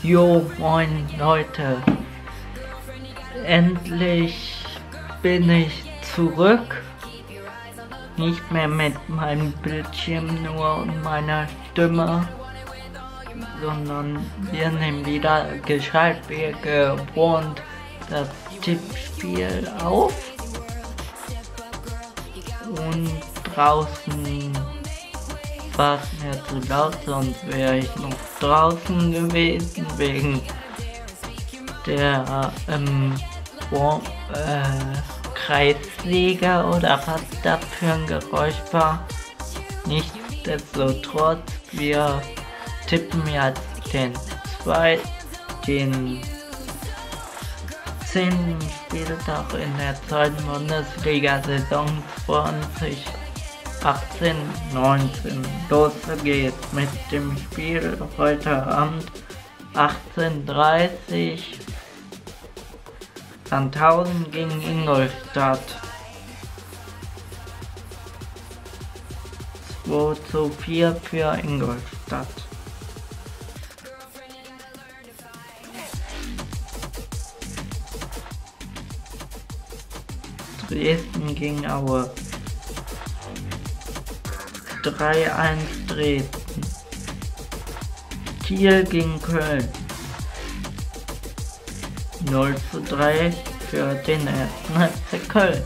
Jo, moin Leute, endlich bin ich zurück, nicht mehr mit meinem Bildschirm nur und meiner Stimme, sondern wir nehmen wieder gescheit wie gewohnt das Tippspiel auf und draußen war es mir zu laut, sonst wäre ich noch draußen gewesen wegen der Kreissäge oder was das für ein Geräusch war. Nichtsdestotrotz, wir tippen jetzt den 10. Spieltag in der 2. Bundesliga-Saison 2018/19. Los geht's mit dem Spiel heute Abend 18:30 Sandhausen gegen Ingolstadt. 2:4 für Ingolstadt. Dresden gegen Aue. 3:1 Dresden. Kiel gegen Köln. 0:3 für den 1. FC Köln.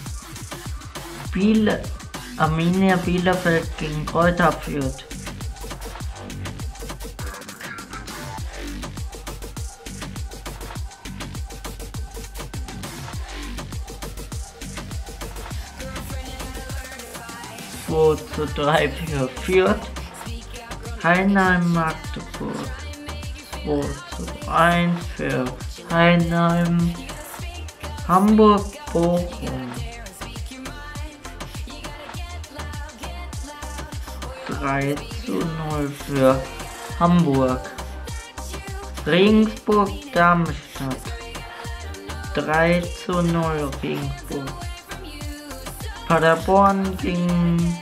Arminia Bielefeld gegen Greuther Fürth. 2:3 für Fürth. Heinheim Magdeburg. 2:1 für Heinheim. Hamburg Bochum. 3:0 für Hamburg. Regensburg Darmstadt. 3:0 Regensburg. Paderborn gegen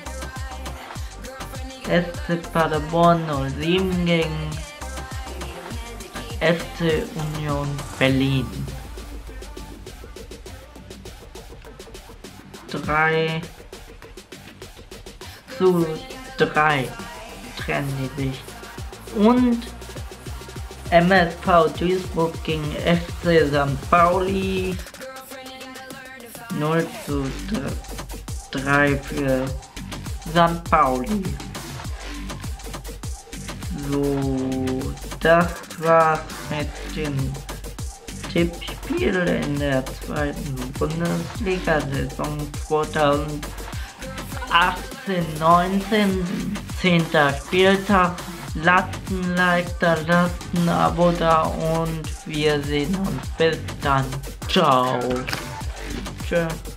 SC Paderborn 07 gegen FC Union Berlin. 3:3 trennen die sich. Und MSV Duisburg gegen FC St. Pauli 0:3 für St. Pauli. So, das war's mit dem Tippspiel in der 2. Bundesliga-Saison 2018/19, 10. Spieltag. Lasst ein Like da, lasst ein Abo da und wir sehen uns. Bis dann. Ciao. Tschö.